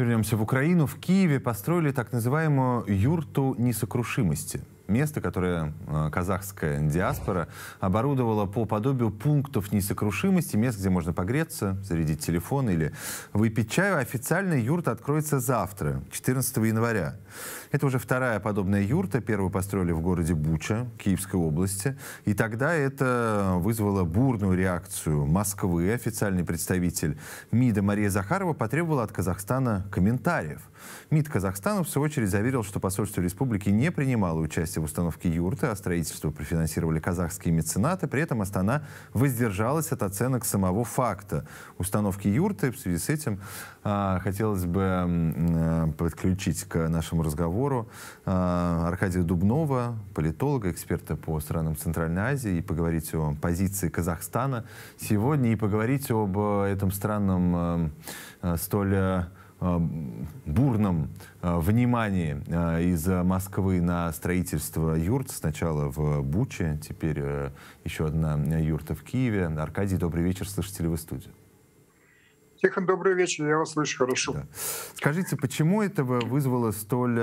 Вернемся в Украину. В Киеве построили так называемую юрту несокрушимости. Место, которое казахская диаспора оборудовала по подобию пунктов несокрушимости, мест, где можно погреться, зарядить телефон или выпить чаю. Официально юрта откроется завтра, 14 января. Это уже вторая подобная юрта. Первую построили в городе Буча, Киевской области. И тогда это вызвало бурную реакцию Москвы. Официальный представитель МИДа Мария Захарова потребовала от Казахстана комментариев. МИД Казахстана, в свою очередь, заверил, что посольство республики не принимало участие в установке юрты, а строительство профинансировали казахские меценаты. При этом Астана воздержалась от оценок самого факта установки юрты. В связи с этим хотелось бы подключить к нашему разговору Аркадия Дубнова, политолога, эксперта по странам Центральной Азии, и поговорить о позиции Казахстана сегодня, и поговорить об этом странном, столь бурном внимании из Москвы на строительство юрт. Сначала в Буче, теперь еще одна юрта в Киеве. Аркадий, добрый вечер. Слышите ли вы студию? Тихон, добрый вечер. Я вас слышу хорошо. Да. Скажите, почему это вызвало столь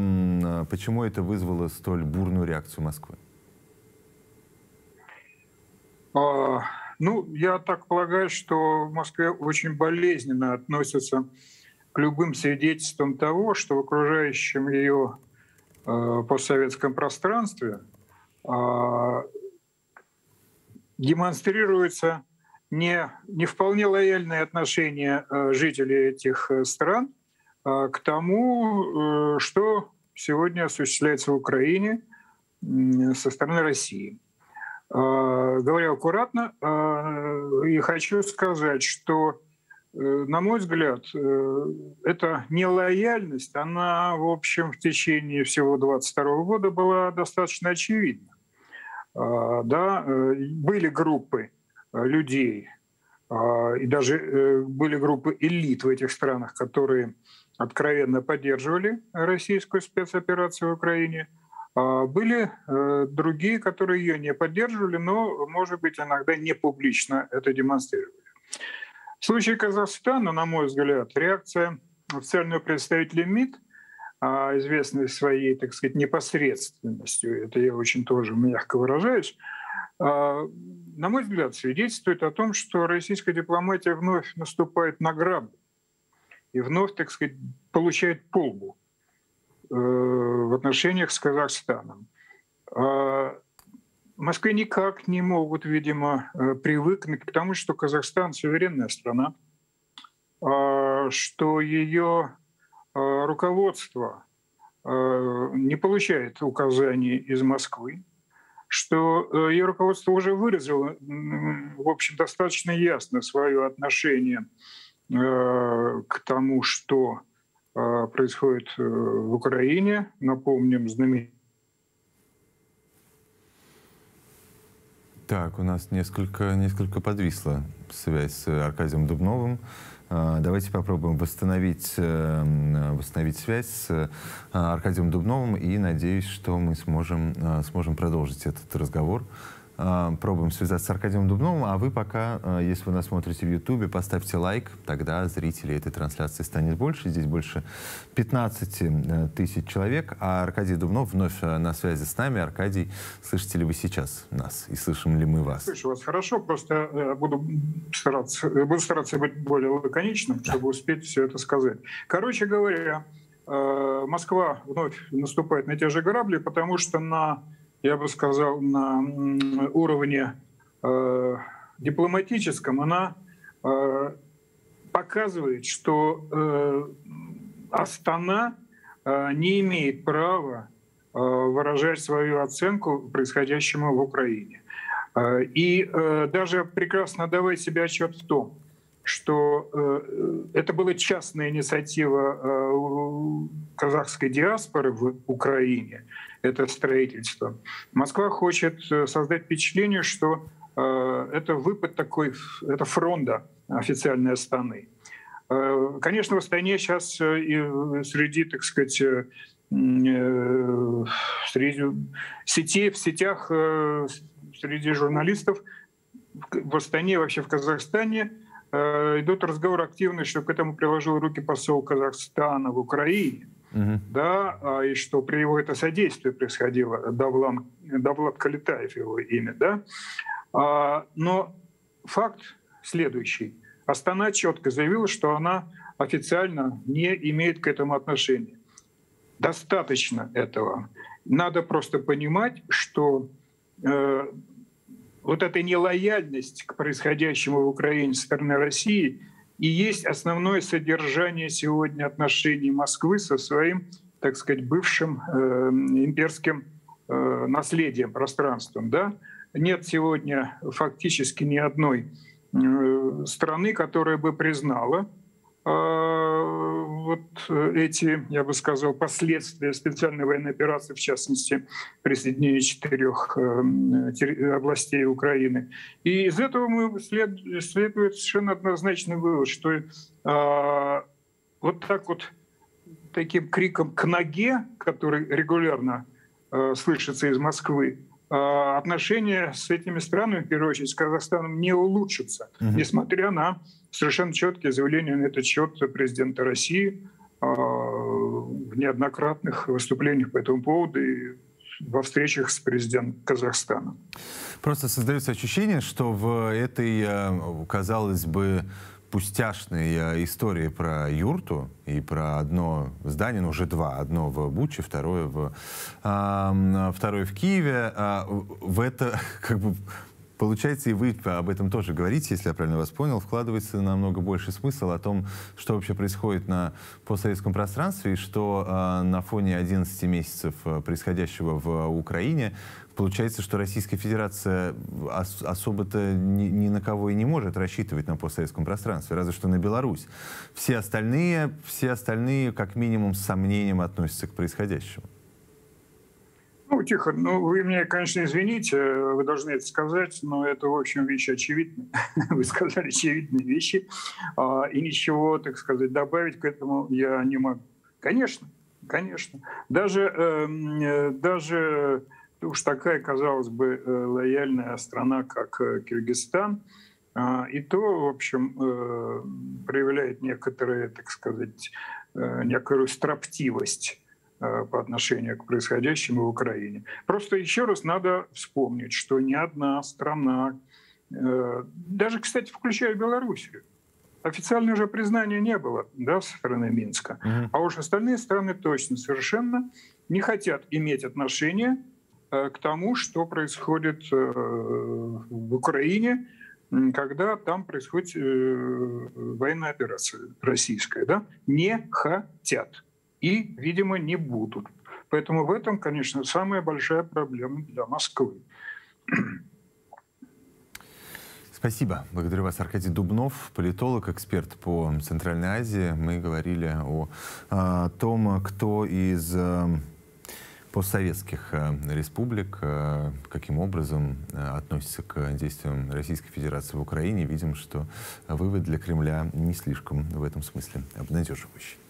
бурную реакцию Москвы? Я так полагаю, что в Москве очень болезненно относятся к любым свидетельствам того, что в окружающем ее постсоветском пространстве демонстрируется не вполне лояльное отношение жителей этих стран к тому, что сегодня осуществляется в Украине со стороны России. Говоря аккуратно, и хочу сказать, что, на мой взгляд, эта нелояльность, она, в общем, в течение всего 2022 года была достаточно очевидна. Да, были группы людей, и даже были группы элит в этих странах, которые откровенно поддерживали российскую спецоперацию в Украине. Были другие, которые ее не поддерживали, но, может быть, иногда не публично это демонстрировали. В случае Казахстана, на мой взгляд, реакция официального представителя МИД, известной своей, так сказать, непосредственностью, это я очень тоже мягко выражаюсь, на мой взгляд, свидетельствует о том, что российская дипломатия вновь наступает на грабли и вновь, так сказать, получает по лбу в отношениях с Казахстаном. В Москве никак не могут, видимо, привыкнуть к тому, что Казахстан — суверенная страна, что ее руководство не получает указаний из Москвы, что ее руководство уже выразило, в общем, достаточно ясно свое отношение к тому, что происходит в Украине. Напомним, знаменитый. Так, у нас несколько подвисла связь с Аркадием Дубновым. Давайте попробуем восстановить связь с Аркадием Дубновым, и надеюсь, что мы сможем продолжить этот разговор. Пробуем связаться с Аркадием Дубновым, а вы пока, если вы нас смотрите в Ютубе, поставьте лайк, тогда зрителей этой трансляции станет больше. Здесь больше 15 тысяч человек, а Аркадий Дубнов вновь на связи с нами. Аркадий, слышите ли вы сейчас нас и слышим ли мы вас? Слышу вас хорошо, просто буду стараться быть более лаконичным, чтобы успеть все это сказать. Короче говоря, Москва вновь наступает на те же грабли, потому что я бы сказал, на уровне дипломатическом она показывает, что Астана не имеет права выражать свою оценку происходящему в Украине. И даже прекрасно отдавать себе отчет в том, что это была частная инициатива казахской диаспоры в Украине, это строительство. Москва хочет создать впечатление, что это выпад такой, это фронта официальной Астаны. Конечно, в Астане сейчас и среди, так сказать, среди в сетях, среди журналистов в Астане, вообще в Казахстане идут разговоры активные, что к этому приложил руки посол Казахстана в Украине. Да, и что при его это содействии происходило, Давлат Калетаев его имя, да. Но факт следующий. Астана четко заявила, что она официально не имеет к этому отношения. Достаточно этого. Надо просто понимать, что вот эта нелояльность к происходящему в Украине со стороны России и есть основное содержание сегодня отношений Москвы со своим, так сказать, бывшим имперским наследием, пространством. Да? Нет сегодня фактически ни одной страны, которая бы признала вот эти, я бы сказал, последствия специальной военной операции, в частности, присоединения 4 областей Украины. И из этого следует совершенно однозначный вывод, что вот так вот таким криком к ноге, который регулярно слышится из Москвы, отношения с этими странами, в первую очередь с Казахстаном, не улучшатся, несмотря на совершенно четкие заявления на этот счет президента России в неоднократных выступлениях по этому поводу и во встречах с президентом Казахстана. Просто создается ощущение, что в этой, казалось бы, пустяшной истории про юрту и про одно здание, ну уже два, одно в Буче, второе в Киеве, в это как бы получается, и вы об этом тоже говорите, если я правильно вас понял, вкладывается намного больше смысл о том, что вообще происходит на постсоветском пространстве, и что на фоне 11 месяцев происходящего в Украине получается, что Российская Федерация особо-то ни на кого и не может рассчитывать на постсоветском пространстве, разве что на Беларусь. Все остальные как минимум с сомнением относятся к происходящему. Ну, Тихон, вы меня, конечно, извините, вы должны это сказать, но это, в общем, вещи очевидные. Вы сказали очевидные вещи, и ничего, так сказать, добавить к этому я не могу. Конечно, конечно. Даже уж такая, казалось бы, лояльная страна, как Киргизстан, и то, в общем, проявляет некоторые, так сказать, некоторую строптивость по отношению к происходящему в Украине. Просто еще раз надо вспомнить, что ни одна страна, даже, кстати, включая Белоруссию, официального же признания не было, да, со стороны Минска. А уж остальные страны точно совершенно не хотят иметь отношения к тому, что происходит в Украине, когда там происходит военная операция российская. Да? Не хотят. И, видимо, не будут. Поэтому в этом, конечно, самая большая проблема для Москвы. Спасибо. Благодарю вас, Аркадий Дубнов, политолог, эксперт по Центральной Азии. Мы говорили о том, кто из постсоветских республик каким образом относится к действиям Российской Федерации в Украине. Видим, что вывод для Кремля не слишком в этом смысле обнадеживающий.